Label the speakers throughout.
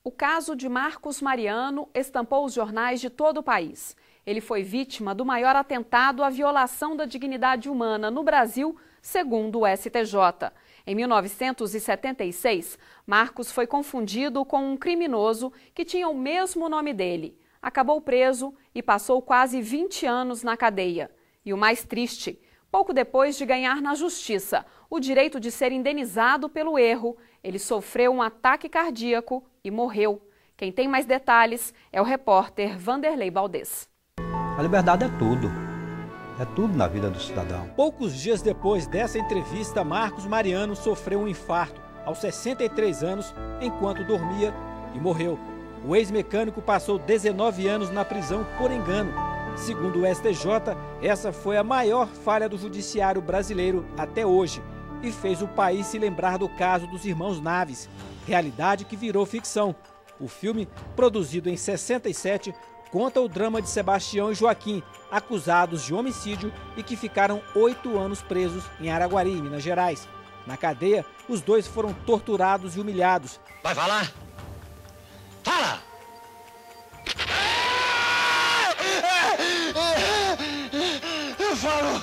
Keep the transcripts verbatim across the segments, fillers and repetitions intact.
Speaker 1: O caso de Marcos Mariano estampou os jornais de todo o país. Ele foi vítima do maior atentado à violação da dignidade humana no Brasil, segundo o S T J. Em mil novecentos e setenta e seis, Marcos foi confundido com um criminoso que tinha o mesmo nome dele. Acabou preso e passou quase vinte anos na cadeia. E o mais triste, pouco depois de ganhar na justiça o direito de ser indenizado pelo erro, ele sofreu um ataque cardíaco e morreu. Quem tem mais detalhes é o repórter Vanderlei Baldez.
Speaker 2: A liberdade é tudo. É tudo na vida do cidadão.
Speaker 3: Poucos dias depois dessa entrevista, Marcos Mariano sofreu um infarto aos sessenta e três anos enquanto dormia e morreu. O ex-mecânico passou dezenove anos na prisão por engano. Segundo o S T J, essa foi a maior falha do judiciário brasileiro até hoje e fez o país se lembrar do caso dos irmãos Naves, realidade que virou ficção. O filme, produzido em sessenta e sete, conta o drama de Sebastião e Joaquim, acusados de homicídio e que ficaram oito anos presos em Araguari, Minas Gerais. Na cadeia, os dois foram torturados e humilhados.
Speaker 4: Vai falar? Fala! Eu falo!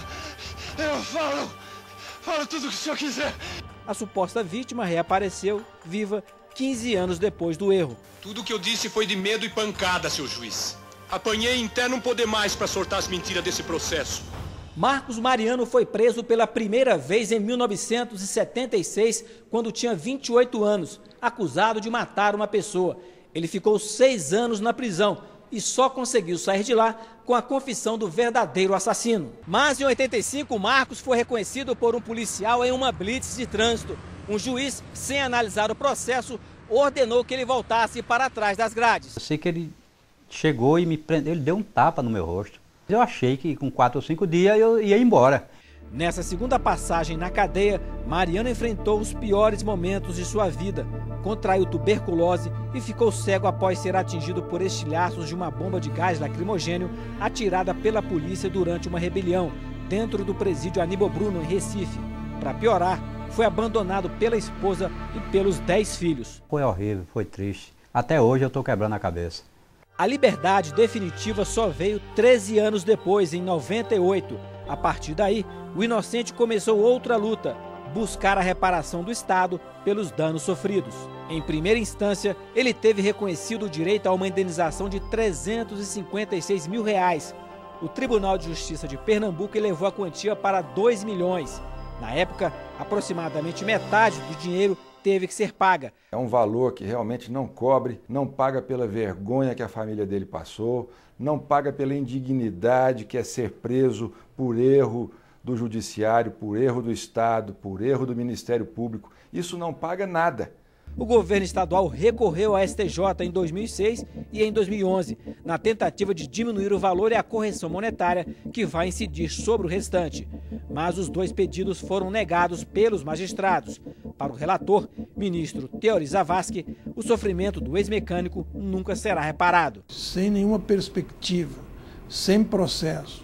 Speaker 4: Eu falo! Falo tudo o que o senhor quiser!
Speaker 3: A suposta vítima reapareceu, viva, quinze anos depois do erro.
Speaker 5: Tudo que eu disse foi de medo e pancada, seu juiz. Apanhei em até não poder mais para soltar as mentiras desse processo.
Speaker 3: Marcos Mariano foi preso pela primeira vez em mil novecentos e setenta e seis, quando tinha vinte e oito anos, acusado de matar uma pessoa. Ele ficou seis anos na prisão e só conseguiu sair de lá com a confissão do verdadeiro assassino. Mas em oitenta e cinco, Marcos foi reconhecido por um policial em uma blitz de trânsito. Um juiz, sem analisar o processo, ordenou que ele voltasse para trás das grades.
Speaker 2: Eu sei que ele chegou e me prendeu, ele deu um tapa no meu rosto. Eu achei que com quatro ou cinco dias eu ia embora.
Speaker 3: Nessa segunda passagem na cadeia, Mariano enfrentou os piores momentos de sua vida. Contraiu tuberculose e ficou cego após ser atingido por estilhaços de uma bomba de gás lacrimogênio atirada pela polícia durante uma rebelião, dentro do presídio Aníbal Bruno, em Recife. Para piorar, foi abandonado pela esposa e pelos dez filhos.
Speaker 2: Foi horrível, foi triste. Até hoje eu estou quebrando a cabeça.
Speaker 3: A liberdade definitiva só veio treze anos depois, em noventa e oito. A partir daí, o inocente começou outra luta, buscar a reparação do Estado pelos danos sofridos. Em primeira instância, ele teve reconhecido o direito a uma indenização de trezentos e cinquenta e seis mil reais. O Tribunal de Justiça de Pernambuco elevou a quantia para dois milhões. Na época, aproximadamente metade do dinheiro teve que ser paga.
Speaker 6: É um valor que realmente não cobre, não paga pela vergonha que a família dele passou, não paga pela indignidade que é ser preso por erro do judiciário, por erro do Estado, por erro do Ministério Público. Isso não paga nada.
Speaker 3: O governo estadual recorreu ao S T J em dois mil e seis e em dois mil e onze, na tentativa de diminuir o valor e a correção monetária que vai incidir sobre o restante. Mas os dois pedidos foram negados pelos magistrados. Para o relator, ministro Teori Zavascki, o sofrimento do ex-mecânico nunca será reparado.
Speaker 7: Sem nenhuma perspectiva, sem processo.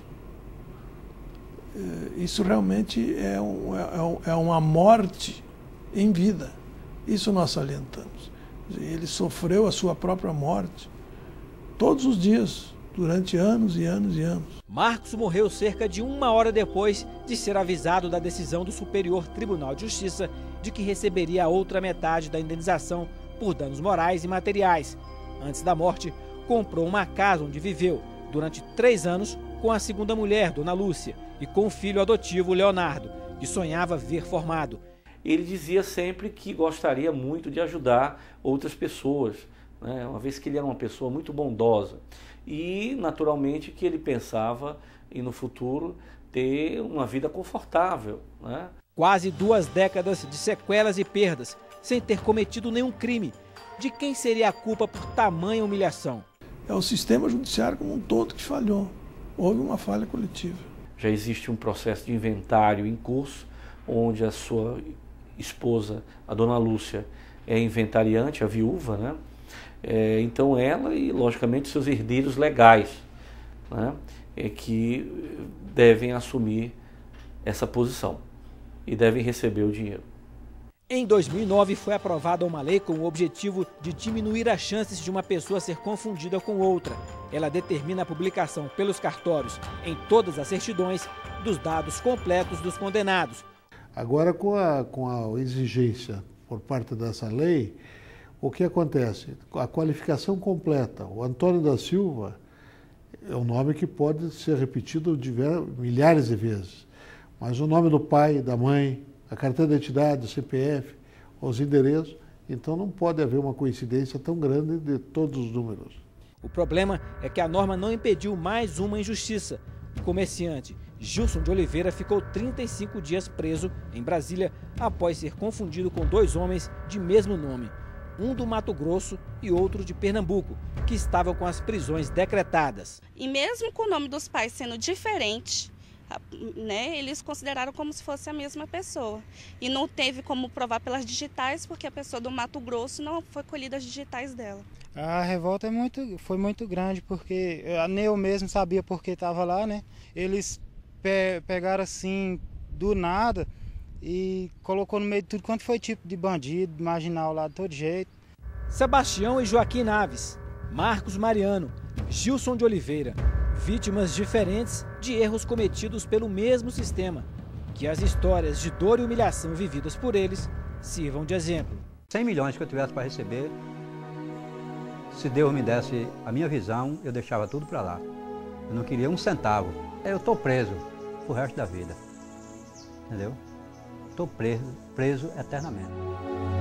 Speaker 7: Isso realmente é, um, é uma morte em vida. Isso nós salientamos. Ele sofreu a sua própria morte todos os dias, durante anos e anos e anos.
Speaker 3: Marcos morreu cerca de uma hora depois de ser avisado da decisão do Superior Tribunal de Justiça de que receberia a outra metade da indenização por danos morais e materiais. Antes da morte, comprou uma casa onde viveu durante três anos com a segunda mulher, Dona Lúcia, e com o filho adotivo, Leonardo, que sonhava ver formado.
Speaker 8: Ele dizia sempre que gostaria muito de ajudar outras pessoas, né? Uma vez que ele era uma pessoa muito bondosa. E, naturalmente, que ele pensava em, no futuro, ter uma vida confortável, né?
Speaker 3: Quase duas décadas de sequelas e perdas, sem ter cometido nenhum crime. De quem seria a culpa por tamanha humilhação?
Speaker 7: É o sistema judiciário como um todo que falhou. Houve uma falha coletiva.
Speaker 8: Já existe um processo de inventário em curso, onde a sua esposa, a Dona Lúcia, é inventariante, a viúva, né? É, então ela e, logicamente, seus herdeiros legais, né? É que devem assumir essa posição e devem receber o dinheiro.
Speaker 3: Em dois mil e nove, foi aprovada uma lei com o objetivo de diminuir as chances de uma pessoa ser confundida com outra. Ela determina a publicação pelos cartórios, em todas as certidões, dos dados completos dos condenados.
Speaker 9: Agora, com a, com a exigência por parte dessa lei, o que acontece? A qualificação completa. O Antônio da Silva é um nome que pode ser repetido diversos, milhares de vezes, mas o nome do pai, da mãe, a carteira de identidade, o C P F, os endereços, então não pode haver uma coincidência tão grande de todos os números.
Speaker 3: O problema é que a norma não impediu mais uma injustiça. O comerciante Gilson de Oliveira ficou trinta e cinco dias preso em Brasília após ser confundido com dois homens de mesmo nome, um do Mato Grosso e outro de Pernambuco, que estavam com as prisões decretadas.
Speaker 10: E mesmo com o nome dos pais sendo diferente, né, eles consideraram como se fosse a mesma pessoa. E não teve como provar pelas digitais, porque a pessoa do Mato Grosso não foi colhida as digitais dela.
Speaker 11: A revolta é muito, foi muito grande, porque nem eu mesmo sabia por que estava lá, né? Eles pe pegaram assim, do nada, e colocou no meio de tudo quanto foi tipo de bandido, marginal lá de todo jeito.
Speaker 3: Sebastião e Joaquim Naves, Marcos Mariano, Gilson de Oliveira, vítimas diferentes de erros cometidos pelo mesmo sistema. Que as histórias de dor e humilhação vividas por eles sirvam de exemplo.
Speaker 2: cem milhões que eu tivesse para receber, se Deus me desse a minha visão, eu deixava tudo para lá. Eu não queria um centavo. Eu estou preso pro resto da vida, entendeu? Estou preso, preso eternamente.